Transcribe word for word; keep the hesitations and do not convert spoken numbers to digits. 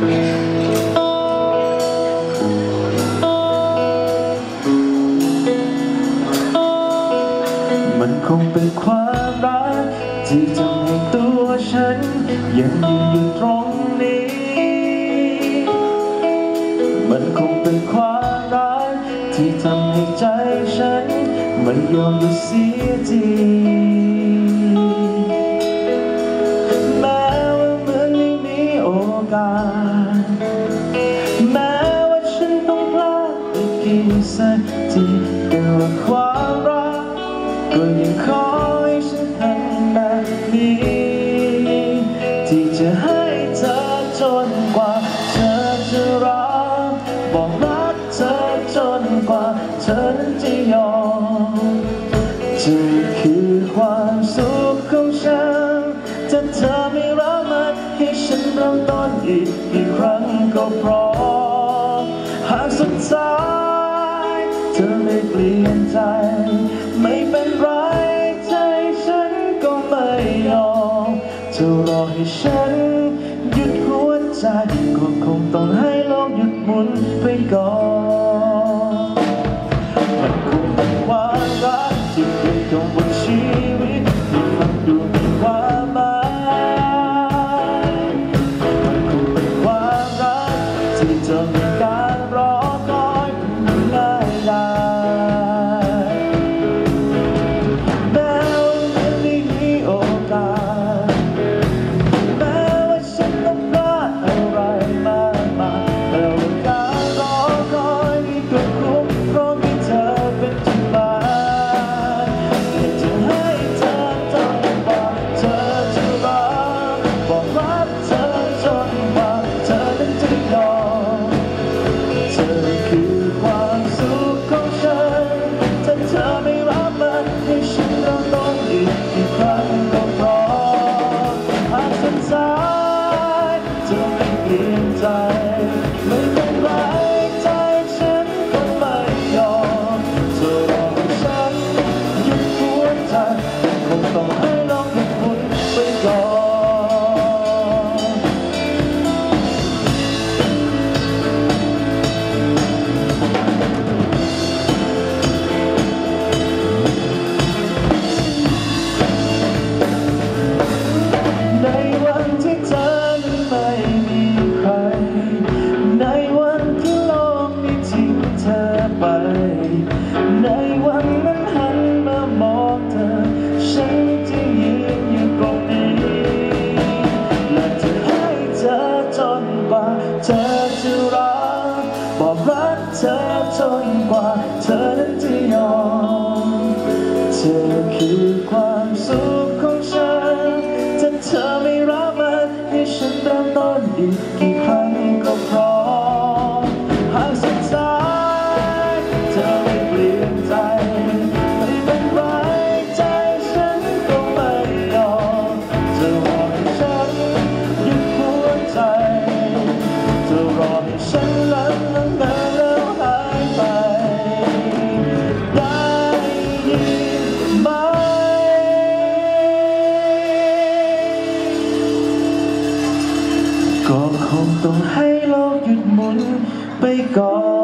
มันคงเป็นความรักที่ทำให้ตัวฉันยังยืนอยู่ตรงนี้มันคงเป็นความรักที่ทำให้ใจฉันไม่ยอมหยุดเสียทีแม้ว่าเหมือนไม่มีโอกาสแม้ว่าฉันต้องพลาดไปกี่สักทีแต่ว่าความรักก็ยังขอให้ฉันทำแบบนี้ที่จะให้เธอจนกว่าเธอจะรักบอกรักเธอจนกว่าเธอนั้นจะยอมเธอคือความสุขของฉันถ้าเธอไม่รักมันให้ฉันเริ่มต้นอีกอีกครั้งก็พร้อมหากสุดท้ายเธอไม่เปลี่ยนใจไม่เป็นไรใจฉันก็ไม่ยอมเธอรอให้ฉันหยุดหัวใจก็คงต้องให้โลกหยุดหมุนไปก่อนมันคงเป็นความรักที่เกิดขึ้นบนชีวิตที่ฟังดูมีความหมายมันคงเป็นความรักที่จะมีการรอคอยง่ายดายแม้ว่าไม่มีโอกาสแม้ว่าฉันต้องพลาดอะไรมากมายแต่ว่าการรอคอยนี้ก็คุ้มเพราะมีเธอเป็นจุดหมายอยากจะให้เธอจนกว่าเธอจะรักบอกรักเธอจนกว่าเธอนั้นจะยอมเธอคือความสุขของฉันถ้าเธอไม่รับมันให้ฉันเริ่มต้นอีกอีกครั้งก็พร้อมหากสุดท้ายเธอไม่เปลี่ยนใจไม่เป็นไรใจฉันก็ไม่ยอมเธอรอให้ฉันหยุดหัวใจคงต้องให้โลกหยุดหมุนไปก่อนในวันที่เธอนั้นไม่มีใครในวันที่โลกนี้ทิ้งเธอไปในวันนั้นหันมามองเธอฉันจะยืนอยู่ตรงนี้และจะให้เธอจนกว่าเธอจะรักบอกรักเธอจนกว่าเธอนั้นจะยอมเธอคือความสุขของฉันถ้าเธอไม่รักมันให้ฉันเริ่มต้นอีกกี่ครั้งก็พร้อมหากสุดท้ายเธอไม่เปลี่ยนใจไม่เป็นไรใจฉันก็ไม่ยอมเธอรอให้ฉันหยุดหัวใจเธอรอให้ฉันลันลันลันแล้วหายไปได้ยินไหมก็คงต้องให้โลกหยุดหมุนไปก่อน